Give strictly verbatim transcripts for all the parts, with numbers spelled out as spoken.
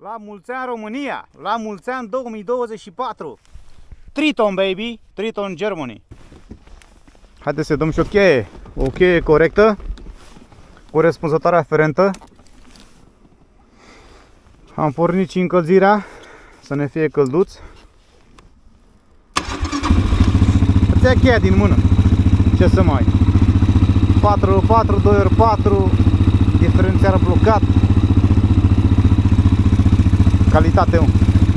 La mulți ani România, la mulți ani două mii douăzeci și patru. Triton baby, Triton Germany. Haideți să dăm și o cheie, o cheie corectă, corespunzătoare aferentă. Am pornit și încălzirea, să ne fie călduț. Îți ia cheia din mână, ce să mai. patru ori patru, doi ori patru, diferențial blocat. Calitate, mă.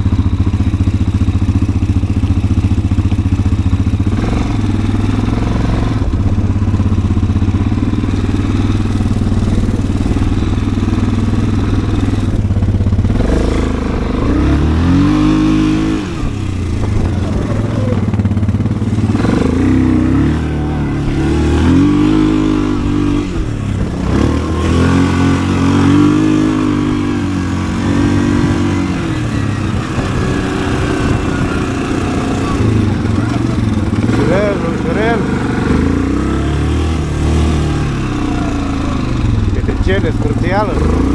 Cele scurțială.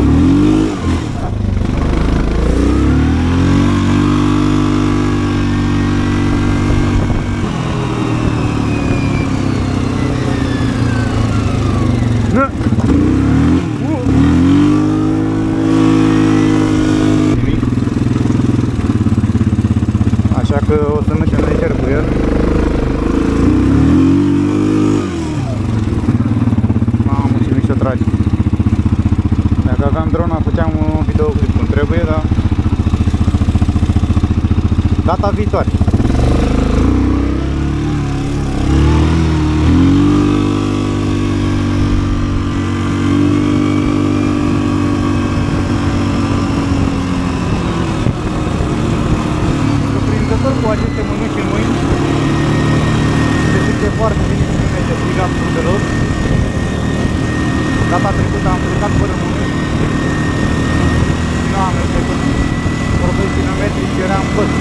Așa că o să mergem lejer cu el. Mamă, ce mișto trage. Dacă aveam drona, făceam un videoclip cum trebuie, dar data viitoare. Surprinzător cu aceste mânuși în mâini. Se simte foarte bine și nu ne deplică absolut deloc. Data trecută am plecat fără mânuși. Nu am trecut profesionometri și eram păt.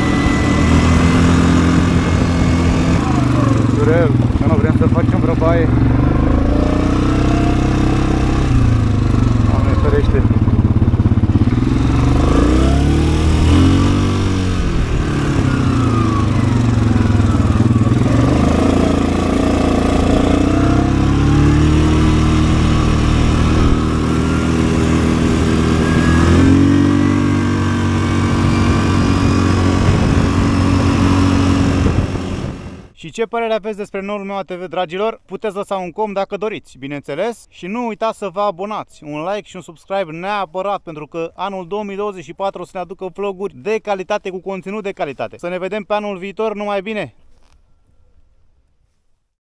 Durel, că nu vrem să facem vreo baie. Doamne ferește. Și ce părere aveți despre noul meu A T V, dragilor? Puteți lăsa un com dacă doriți, bineînțeles. Și nu uitați să vă abonați, un like și un subscribe neapărat, pentru că anul două mii douăzeci și patru o să ne aducă vloguri de calitate cu conținut de calitate. Să ne vedem pe anul viitor, numai bine!